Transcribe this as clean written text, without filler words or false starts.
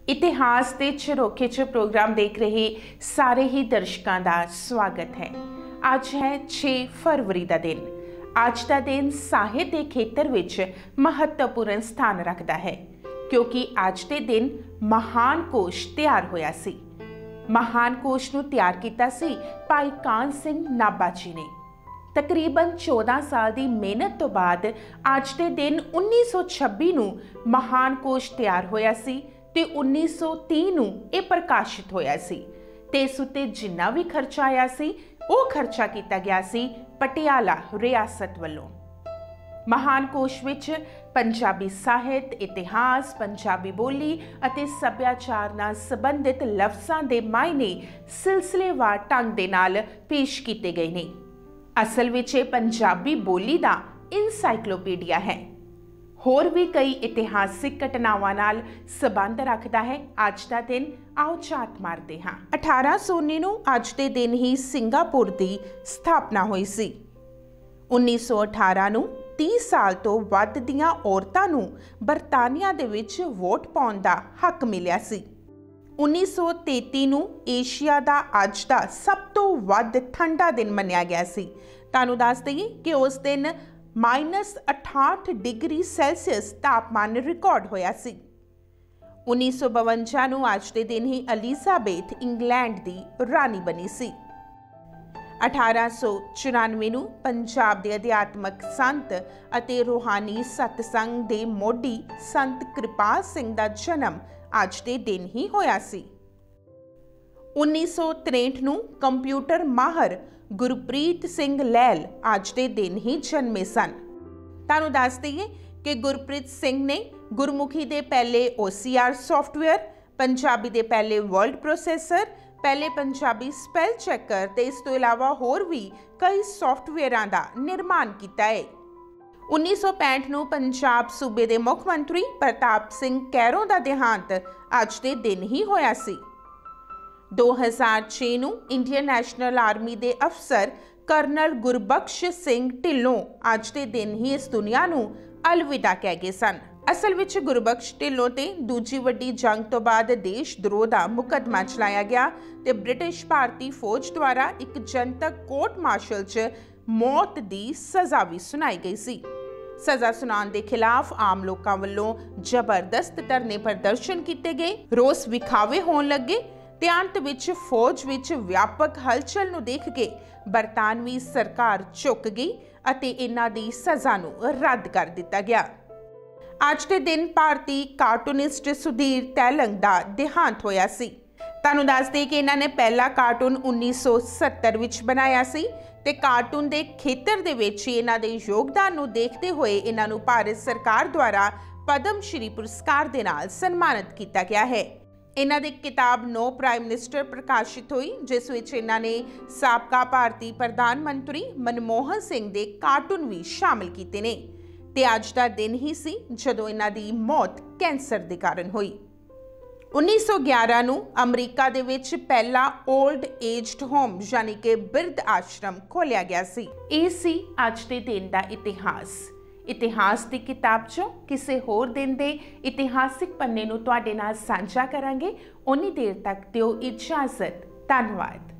इतिहास के झरोखे च प्रोग्राम देख रहे सारे ही दर्शकों का स्वागत है। आज है 6 फरवरी का दिन। आज का दिन साहित्य के खेतर विच महत्वपूर्ण स्थान रखता है क्योंकि आज के दिन महान कोश तैयार होया सी। महान कोश नूं तैयार कीता सी भाई कान सिंह नाभा जी ने। तकरीबन 14 साल की मेहनत तो बाद आज के दिन 1926 नूं महान कोश तैयार होया सी ते 1930 नूं ये प्रकाशित होया सी ते इस उत्ते जिन्ना भी खर्चा आया सी वो खर्चा किया गया सी पटियाला रियासत वालों। महान कोश विच पंजाबी साहित्य, इतिहास, पंजाबी बोली अते सभ्याचार नाल संबंधित लफ्ज़ां दे मायने सिलसिलेवार ढंग दे नाल पेश किए गए ने। असल विच ये पंजाबी बोली दा इनसाइक्लोपीडिया है। होर भी कई इतिहासिक घटनावां नाल संबंध रखता है आज का दिन। आओ झात मारते हाँ। 1819 नूं आज के दिन ही सिंगापुर की स्थापना हुई सी। 1918 नूं 30 साल तो वध दीआं औरतां नूं बरतानिया दे विच वोट पाउण दा हक मिलिया सी। 1933 नूं एशिया दा अज दा सब तो वध ठंडा दिन मन्निया गया सी। तुहानूं दस दईए कि उस दिन -68 डिग्री सैल्सियस तापमान रिकॉर्ड होया सी। 1952 नूं आज के दिन ही एलिजाबेथ इंग्लैंड दी रानी बनी सी। 1894 नूं पंजाब दे अध्यात्मक संत अते रूहानी सतसंग दे मोढी संत कृपाल सिंह दा जन्म आज के दिन ही होया सी। 1963 नूं कंप्यूटर माहर गुरप्रीत सिंह लैल आज के दिन ही जन्मे सन। तुहानूं दस दईए कि गुरप्रीत सिंह ने गुरमुखी के पहले OCR सॉफ्टवेयर, पंजाबी के पहले वर्ड प्रोसैसर, पहले पंजाबी स्पैल चैकर ते इस तो इलावा होर भी कई सॉफ्टवेयरां दा निर्माण किया है। 1965 नूं पंजाब सूबे के मुख मंत्री प्रताप सिंह कैरों का देहांत आज के दिन ही होया सी। 2006 नूं इंडियन नैशनल आर्मी के अफसर कर्नल गुरबख्श सिंह ढिल्लों आज के दिन ही इस दुनिया नूं अलविदा कह गए सन। असल विच गुरबख्श ढिल्लों ते दूजी वड्डी जंग तो बाद देश द्रोह का मुकदमा चलाया गया ते ब्रिटिश भारतीय फौज द्वारा एक जनतक कोर्ट मार्शल च मौत की सज़ा भी सुनाई गई सी। सज़ा सुनाने के खिलाफ आम लोगों वालों जबरदस्त धरने प्रदर्शन किए गए, रोस विखावे होने लगे ते अंत विच फौज विच व्यापक हलचल नूं देख के बरतानवी सरकार झुक गई अते इन्हां दी सज़ा नूं रद्द कर दिता गया। आज के दिन भारतीय कार्टूनिस्ट सुधीर तैलंग दा देहांत होया सी। तुहानूं दस दें कि इन्हां ने पहला कार्टून 1970 विच बनाया सी ते कार्टून दे खेतर दे विच इन्हां दे योगदान नूं देखते हुए इन्हां नूं भारत सरकार द्वारा पद्म श्री पुरस्कार दे नाल सन्मानित किया गया है। इन्हां दी किताब नो प्राइम मिनिस्टर प्रकाशित हुई जिस विच इन्हां ने साबका भारतीय प्रधानमंत्री मनमोहन सिंह दे कार्टून भी शामिल किए ने ते अज दा दिन ही सी जदों इन्हां दी मौत कैंसर दे कारण हुई। 1911 नूं अमरीका दे विच पहला ओल्ड एज्ड होम यानी कि बिरध आश्रम खोलिया गया सी। ये सी अज दे दिन दा इतिहास। इतिहास की किताब चों किसी होर दिन दे इतिहासिक पन्ने नूं तुहाडे नाल सांझा करांगे। उन्नी देर तक दिओ इजाजत। धन्नवाद।